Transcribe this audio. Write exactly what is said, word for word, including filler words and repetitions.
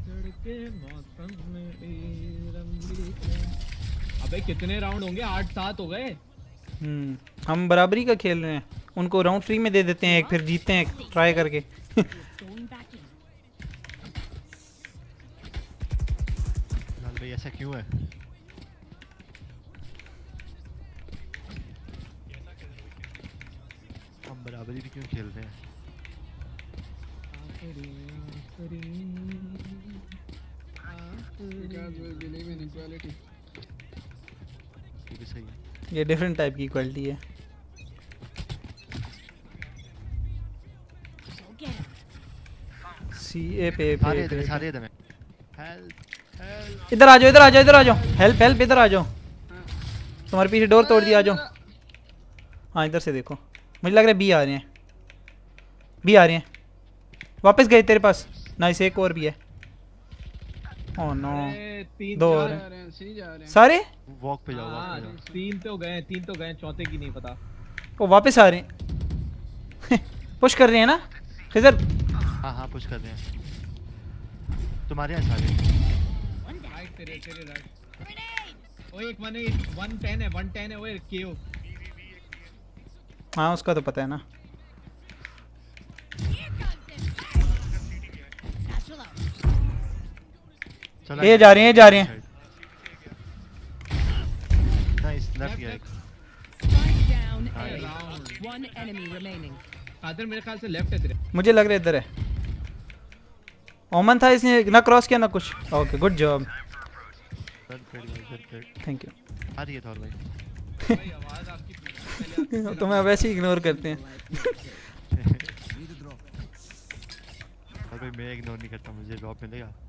अबे कितने राउंड होंगे? आठ सात हो गए। हम्म हम बराबरी का खेल रहे हैं, उनको राउंड फ्री में दे देते हैं एक, फिर जीतते हैं ट्राई करके। लाल भाई ऐसा क्यों है? हम बराबरी भी क्यों खेल रहे हैं? ये भी सही है। ये डिफरेंट टाइप की इक्वालिटी है। सी ए पे सारे पे, इधर पे, सारे इधर हैं। Help help. इधर आ जाओ इधर आ जाओ इधर आ जाओ, हेल्प हेल्प इधर आ जाओ। तुम्हारे पीछे डोर तोड़ दिया, आ जाओ। हाँ इधर से देखो, मुझे लग रहा है बी आ रहे हैं, बी आ रहे हैं, वापस गए तेरे पास। नाइस, एक और भी है। ओह नो, दो और हैं सारे। वॉक पे जाओ, वॉक हाँ, पे जाओ। तीन तो गए, तीन तो गए, चौथे की नहीं पता। वो वापस आ रहे हैं। पुश कर रहे हैं ना खिजर? हाँ हाँ पुश कर रहे हैं तुम्हारे यहाँ सारे। राइट तेरे तेरे राइट। ओए एक वन है, वन टेन है, वन टेन है। ओए केओ। हाँ उसका तो पता है ना। ये जा रहे हैं, ये जा रहे हैं। नाइस, लेफ्ट गया एक। One enemy remaining. आदर मेरे ख्याल से लेफ्ट है तेरे। मुझे लग रहा है इधर है। ओमन था, इसने ना क्रॉस किया ना कुछ। Okay good job, thank you. आ रही है थॉर भाई। भाई आवाज आपकी तो मैं वैसे ही इग्नोर करते हैं। थॉर भाई मैं इग्नोर नहीं करता, मुझे ड्रॉप मिलेगा।